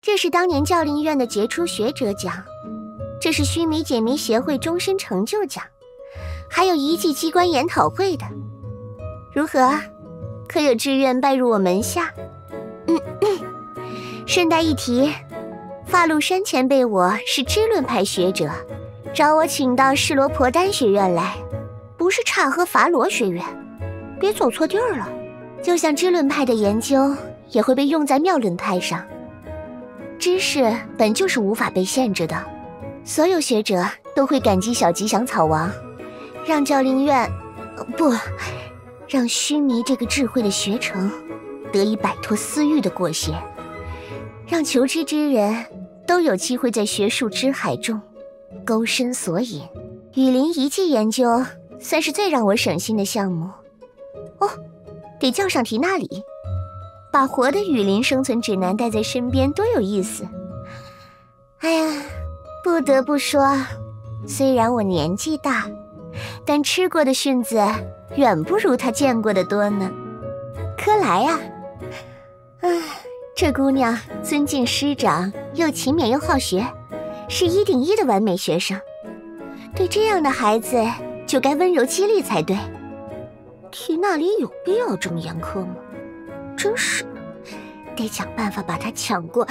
这是当年教令院的杰出学者奖，这是须弥解谜协会终身成就奖，还有一季机关研讨会的。如何？可有志愿拜入我门下？顺带一提，法禄山前辈我是支论派学者，找我请到释罗婆丹学院来，不是察合伐罗学院，别走错地儿了。就像支论派的研究也会被用在妙论派上，知识本就是无法被限制的，所有学者都会感激小吉祥草王，让教令院，不，让须弥这个智慧的学成得以摆脱私欲的裹挟，让求知之人都有机会在学术之海中勾深索引。雨林遗迹研究算是最让我省心的项目。哦，得叫上提纳里，把活的雨林生存指南带在身边多有意思。哎呀，不得不说，虽然我年纪大，但吃过的训子远不如他见过的多呢。科莱呀，这姑娘尊敬师长，又勤勉又好学，是1顶1的完美学生。对这样的孩子就该温柔激励才对。提纳里有必要这么严苛吗？真是的，得想办法把他抢过。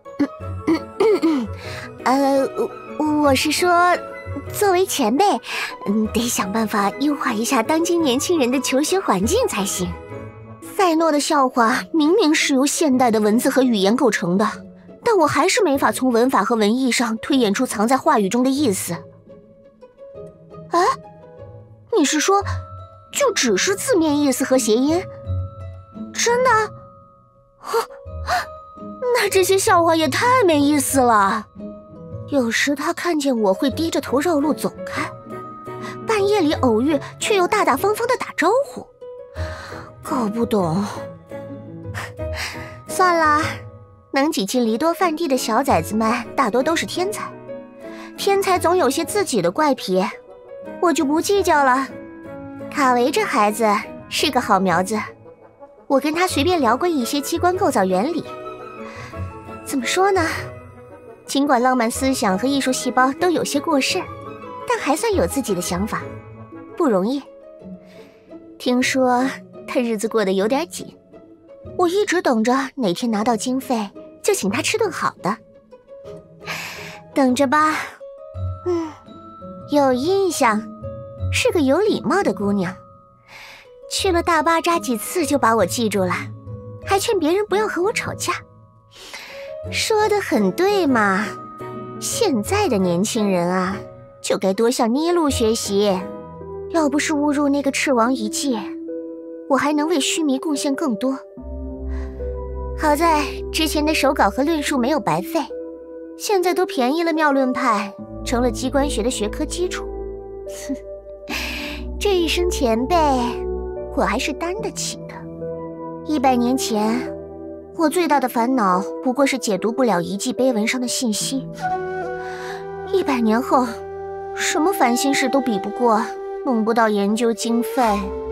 我是说，作为前辈，得想办法优化一下当今年轻人的求学环境才行。赛诺的笑话明明是由现代的文字和语言构成的，但我还是没法从文法和文意上推演出藏在话语中的意思。哎，你是说就只是字面意思和谐音？真的？那这些笑话也太没意思了。有时他看见我会低着头绕路走开，半夜里偶遇却又大大方方的打招呼，搞不懂。算了，能挤进黎多饭地的小崽子们大多都是天才，天才总有些自己的怪癖，我就不计较了。卡维这孩子是个好苗子，我跟他随便聊过一些机关构造原理。怎么说呢，尽管浪漫思想和艺术细胞都有些过剩，但还算有自己的想法，不容易。听说他日子过得有点紧，我一直等着哪天拿到经费就请他吃顿好的。等着吧。有印象，是个有礼貌的姑娘，去了大巴扎几次就把我记住了，还劝别人不要和我吵架。说得很对嘛，现在的年轻人啊，就该多向尼禄学习。要不是误入那个赤王一界，我还能为须弥贡献更多。好在之前的手稿和论述没有白费，现在都便宜了妙论派，成了机关学的学科基础。这一声前辈，我还是担得起的。100年前，我最大的烦恼不过是解读不了遗迹碑文上的信息。100年后，什么烦心事都比不过弄不到研究经费。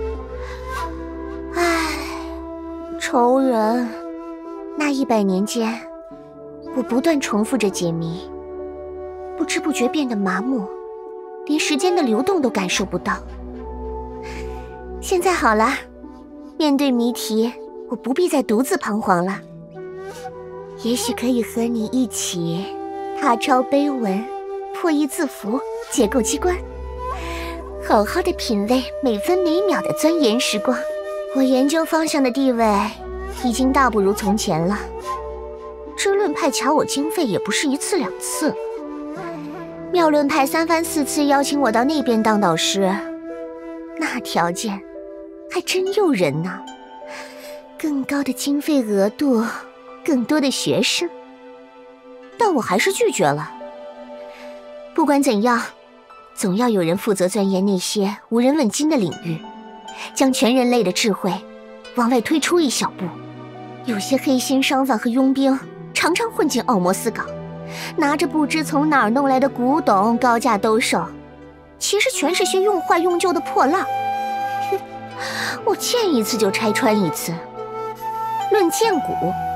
唉，愁人。那100年间，我不断重复着解谜，不知不觉变得麻木，连时间的流动都感受不到。现在好了，面对谜题，我不必再独自彷徨了。也许可以和你一起踏抄碑文，破译字符，解构机关，好好的品味每分每秒的钻研时光。我研究方向的地位已经大不如从前了，支论派卡我经费也不是1次2次，妙论派3番4次邀请我到那边当导师，那条件还真诱人呢。更高的经费额度，更多的学生，但我还是拒绝了。不管怎样，总要有人负责钻研那些无人问津的领域，将全人类的智慧往外推出一小步。有些黑心商贩和佣兵常常混进奥摩斯港，拿着不知从哪儿弄来的古董高价兜售，其实全是些用坏用旧的破烂。我见一次就拆穿一次。论剑骨，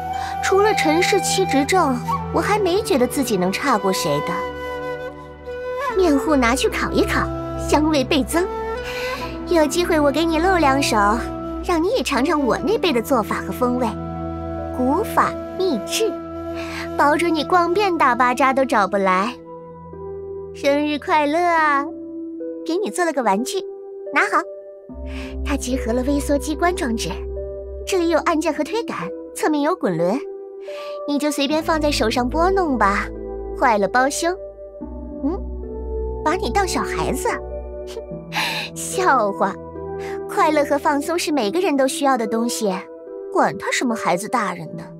除了陈氏七执政，我还没觉得自己能差过谁的。面糊拿去烤一烤，香味倍增。有机会我给你露两手，让你也尝尝我那辈的做法和风味，古法秘制，保准你逛遍大巴扎都找不来。生日快乐啊！给你做了个玩具，拿好。它结合了微缩机关装置，这里有按键和推杆，侧面有滚轮，你就随便放在手上拨弄吧，坏了包修。把你当小孩子？笑话！快乐和放松是每个人都需要的东西，管他什么孩子大人呢。